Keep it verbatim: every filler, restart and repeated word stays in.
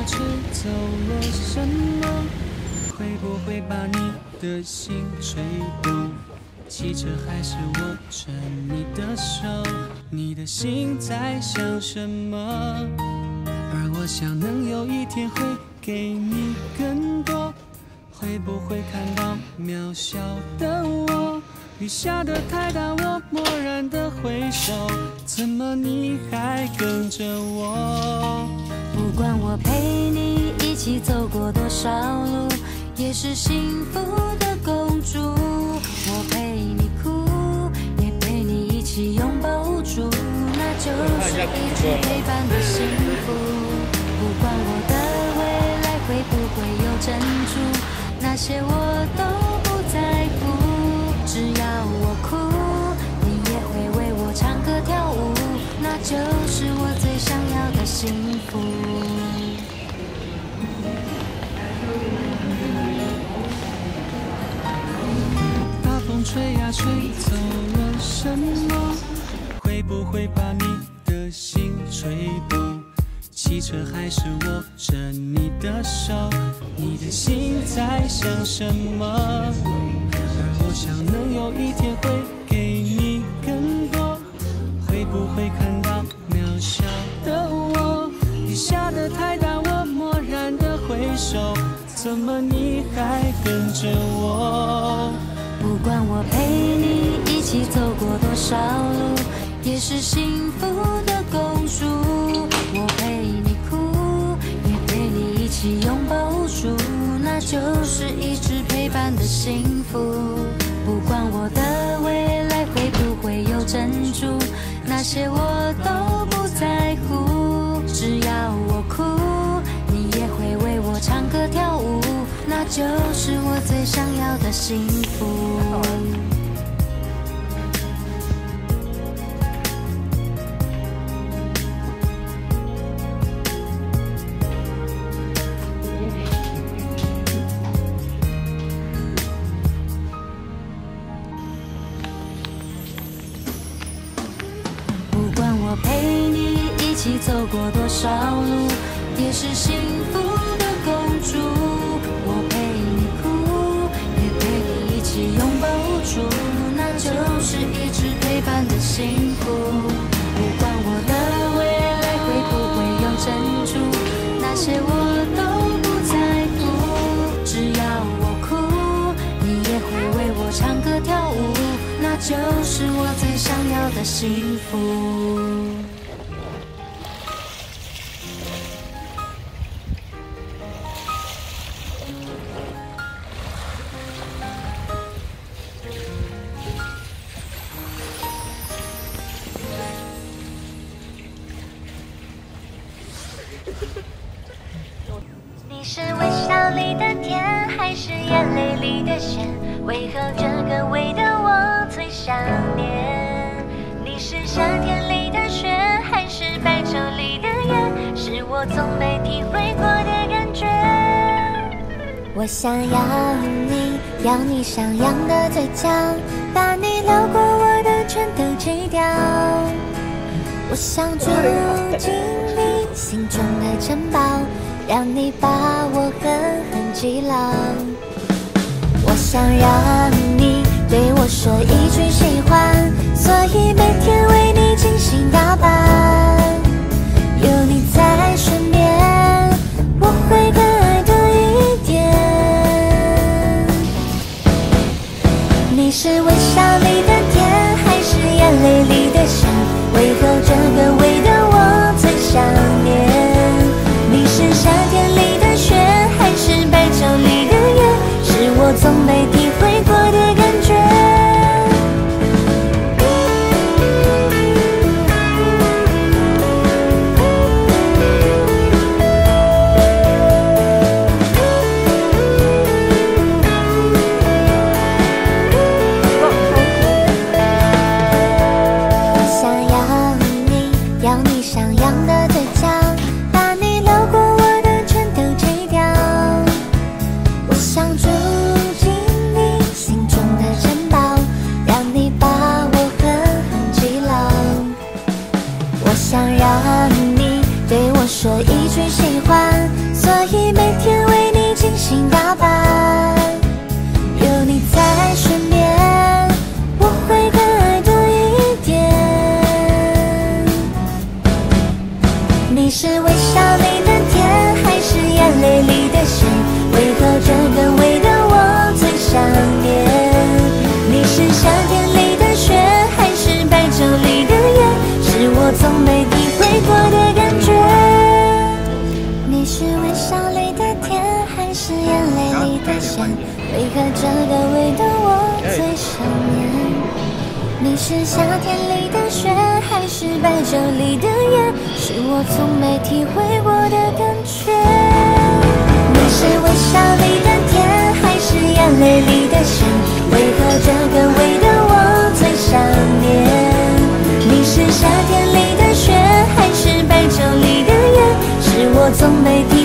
吹走了什么？会不会把你的心吹动？汽车还是握着你的手，你的心在想什么？而我想能有一天会给你更多，会不会看到渺小的我？雨下的太大，我漠然的挥手，怎么你还跟着我？ 不管我陪你一起走过多少路，也是幸福的公主。我陪你哭，也陪你一起拥抱住，那就是一直陪伴的幸福。不管我的未来会不会有珍珠，那些我都不在乎。只要我哭，你也会为我唱歌跳舞，那就是我最想要的幸福。 大风吹呀吹走了什么？会不会把你的心吹动？汽车还是握着你的手，你的心在想什么？而我想能有一天会给你更多，会不会看到渺小的我？雨下的太大，我漠然的挥手，怎么你还跟着我？ 不管我陪你一起走过多少路，也是幸福的公主。我陪你哭，也陪你一起拥抱住，那就是一直陪伴的幸福。不管我的未来会不会有珍珠，那些我都不在乎。只要我哭，你也会为我唱歌跳舞，那就是我最想要的幸福。不管我陪你一起走过多少路，也是幸福的公主。我陪你哭，也陪你一起拥抱住，那就是一直陪伴的幸福。不管我的未来会不会有珍珠，那些我都不在乎。只要我哭，你也会为我唱歌跳舞，那就是我最想要的幸福。 你是微笑里的甜，还是眼泪里的咸？为何这个味道我最想念？你是夏天里的雪，还是白昼里的夜？是我从没体会过的感觉。 我想要你，要你上扬的嘴角，把你撩过我的全都吃掉。我想住进你心中的城堡，让你把我狠狠击牢。我想让你对我说一句喜欢，所以每天为你精心打扮。有你在身边，我会更爱多一点。你是微笑里的甜，还是眼泪里的咸？为何这个味道我最想念？你是夏天里的雪，还是白昼里的夜？是我从没体会过的感觉。我想要你，要你上扬的嘴角，把你撩过我的全都吃掉。我想住进你心中的城堡，让你把我狠狠击牢。我想让你对我说一句喜欢， 是微笑里的甜，还是眼泪里的咸？为何这个味道我最想念？你是夏天里的雪，还是白昼里的夜？是我从没体会过的感觉。你是微笑里的甜，还是眼泪里的咸？为何这个味道我最想念？你是夏天里的雪，还是白昼里的夜？是我从没体会过的感觉。你是微笑里的甜，还是眼泪里的咸？为何这个味道我最想念？你是夏天里的雪，还是白昼里的夜？是我从没体